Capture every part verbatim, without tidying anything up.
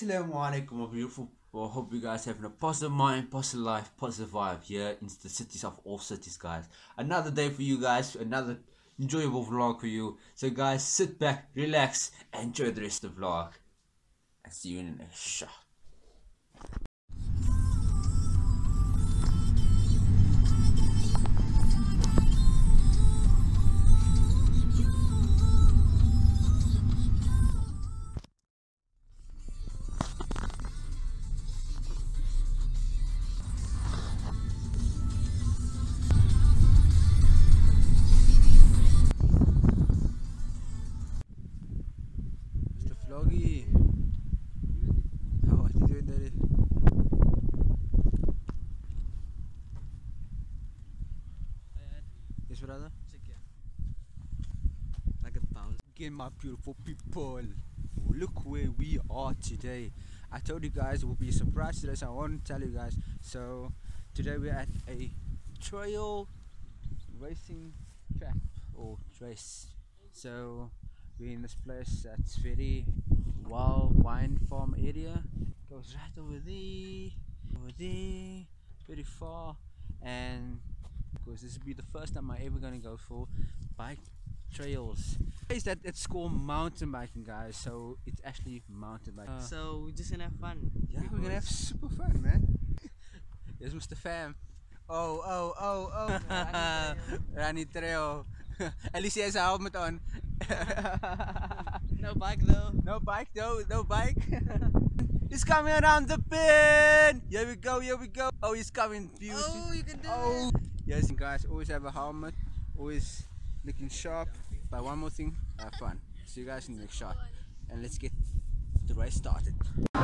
Assalamu alaikum, my beautiful people. I hope you guys having a positive mind, positive life, positive vibe here in the cities of all cities, guys. Another day for you guys, another enjoyable vlog for you. So guys, sit back, relax, and enjoy the rest of the vlog. And see you in the next shot. Vloggy. Oh, what are you doing there? Yes, brother? Check it. Like a bounce. Again, my beautiful people. Look where we are today. I told you guys it will be a surprise today, so I want to tell you guys. So, today we're at a trail racing track or race. So, we're in this place that's very wild wine farm area. Goes right over there, over there, very far, and because this will be the first time I'm ever gonna go for bike trails. Is that it's called mountain biking, guys? So it's actually mountain biking. Uh, So we're just gonna have fun. yeah, we're gonna have super fun, man. There's Mister Fam. Oh, oh, oh, oh. Rani Treo. At least he has a helmet on. No bike though. No bike though, no bike. He's coming around the bend. Here we go, here we go. Oh, he's coming. Beauty. Oh, you can do Oh. it. Yes, guys, always have a helmet, always looking sharp. But one more thing, have fun. See you guys in the next shot. And let's get the race started.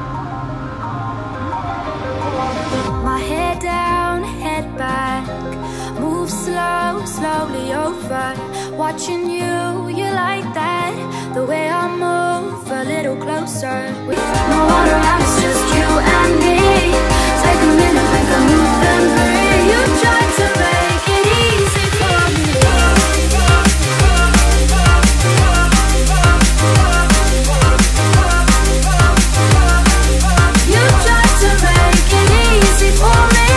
My head down, head back, move slow, slowly over. Watching you, you like that. The way I move, a little closer. With no one around, it's just you and me. Take a minute, make a move, then breathe. You try to make it easy for me. You try to make it easy for me.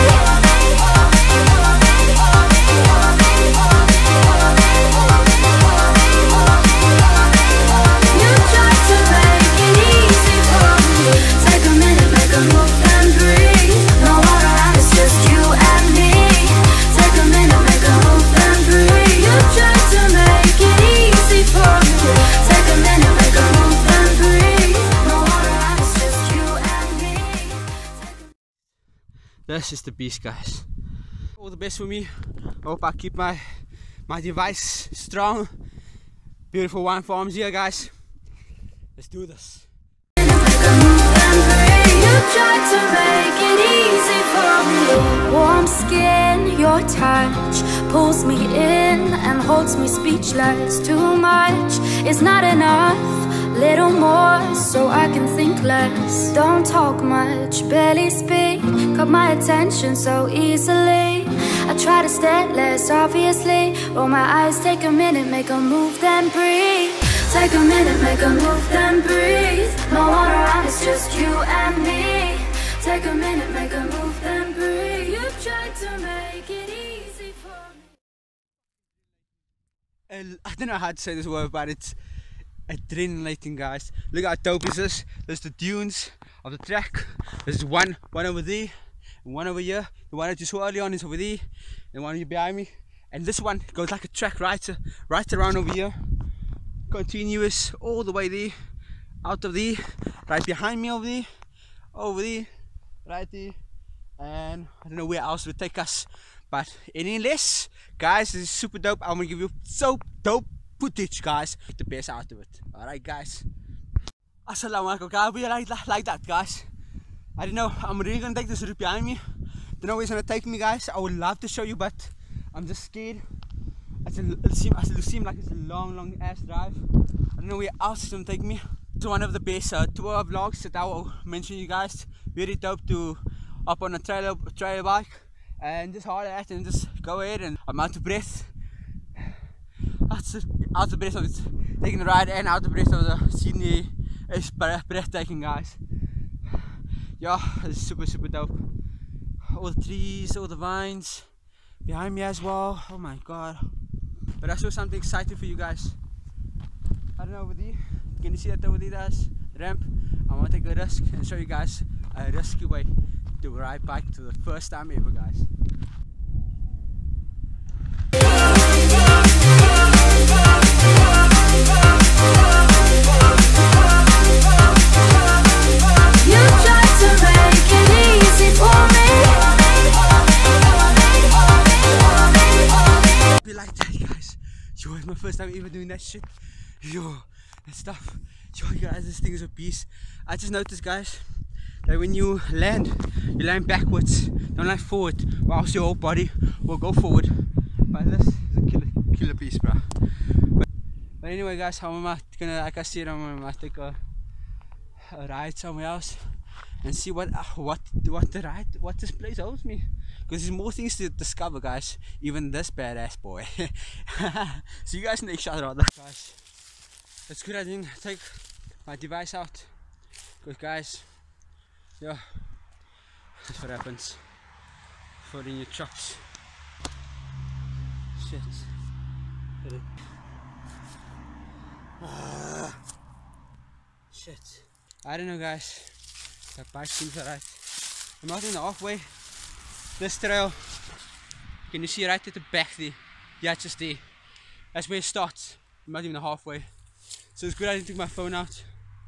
You try to make it easy for me. Take a minute, make a move and breathe. No one around, it's just you and me. Take a minute, make a move and breathe. You try to make it easy for me. Take a minute, make a move and breathe. No one around, it's just you and me. This is the beast, guys. All the best for me. Hope I keep my my device strong. Beautiful wine farms here, guys. Let's do this. You try to make it easy for me. Warm skin, your touch pulls me in and holds me speechless. Too much is not enough. Little more so I can think less. Don't talk much, barely speak. Got my attention so easily. I try to stare less obviously. Roll my eyes, take a minute, make a move, then breathe. Take a minute, make a move, then breathe. No one around, it's just you and me. Take a minute, make a move, then breathe. You try to make it easy for me. Uh, I don't know how to say this word, but it's adrenalating, guys. Look how dope is this. There's the dunes of the track. There's one, one over there, and one over here. The one that you saw earlier on is over there, and one behind me. And this one goes like a track right, to, right around over here. Continuous all the way there, out of there, right behind me over there, over there, right there, and I don't know where else it would take us, but any less, guys, this is super dope. I'm gonna give you so dope footage, guys. Get the best out of it. Alright, guys. Assalamu alaikum, guys. We like, like that, guys. I don't know. I'm really gonna take this route behind me. Don't know where it's gonna take me, guys. I would love to show you, but I'm just scared. It's a, it seems it seem like it's a long, long ass drive. I don't know where else it's gonna take me. It's one of the best uh, tour vlogs that I will mention you guys. Very dope to up on a trailer, trailer bike and just hard at and just go ahead. And I'm out of breath. That's out of breath of it. Taking the ride and out of breath of the scenery is breathtaking, guys. yeah, it's super super dope. All the trees, all the vines behind me as well. Oh my god. But I saw something exciting for you guys. I don't know over there. Can you see that over there, guys? Ramp. I want to take a risk and show you guys a risky way to ride bike to the first time ever, guys. You tried to make it easy for me. Be like that, guys. Yo, it's my first time ever doing that shit. Yo, that stuff. Yo, guys, this thing is a beast. I just noticed, guys, that when you land, you land backwards, don't land forward, or else your whole body will go forward. But this is a killer, killer piece, bro. But, but anyway, guys, I'm gonna, like I said, I'm gonna take a, a ride somewhere else and see what, uh, what, what the ride, what this place holds me. Because there's more things to discover, guys. Even this badass boy. See you guys next shot, rather, guys. It's good I didn't take my device out. Because, guys, yeah, that's what happens for in your trucks. Shit. Ah. Shit. I don't know, guys. That bike seems alright. I'm not in the halfway. This trail, can you see right at the back there? Yeah, just there. That's where it starts. I'm not even halfway. So it's good I didn't take my phone out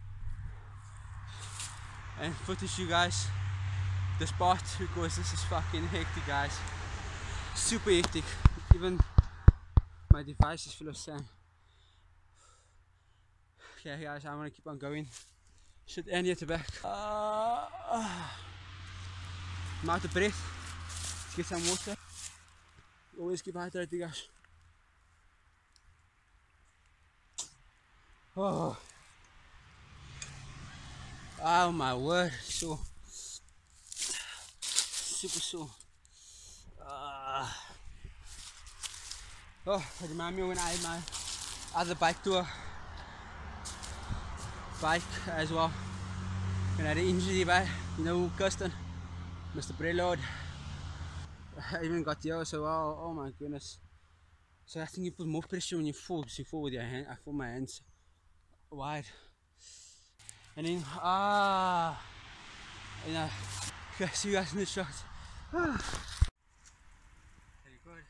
and footage you guys this part, because this is fucking hectic, guys. Super hectic. Even my device is full of sand. Okay, guys, I'm gonna keep on going. Shit, Andy at the back. Uh, uh. I'm out of breath. Let's get some water. Always keep hydrated, guys. Oh, oh my word, so super sore. Uh, oh, it reminds me when I had my other bike tour bike as well. When I had an injury by, you know, Kirsten, Mister Preload. I even got here, so oh, oh my goodness. So I think you put more pressure when you fall, because you fall with your hand. I fall my hands wide. And then, ah, you know, see you guys in the shot. Ah. Very good.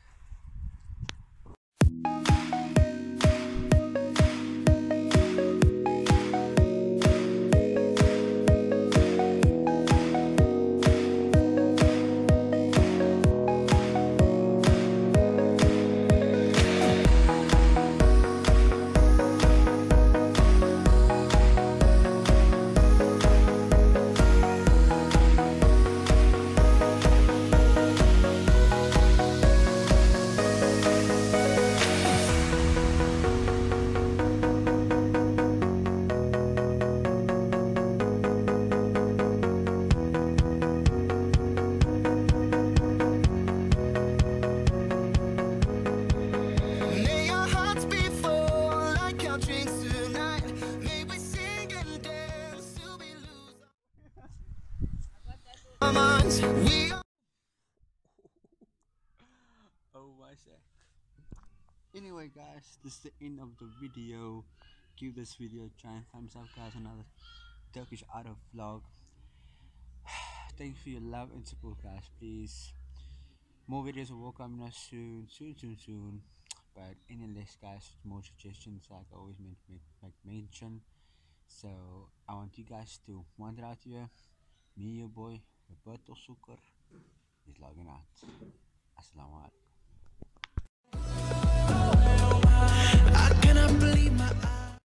Oh my sec. Anyway, guys, this is the end of the video. Give this video a giant thumbs up, guys. Another Turkish auto vlog. Thank you for your love and support, guys. Please, more videos will come us soon, soon, soon, soon. But any less, guys, more suggestions, like I always make, make, make mention. So I want you guys to wander out here. Me, your boy, Roberto Suker, is logging out. Assalamu alaikum.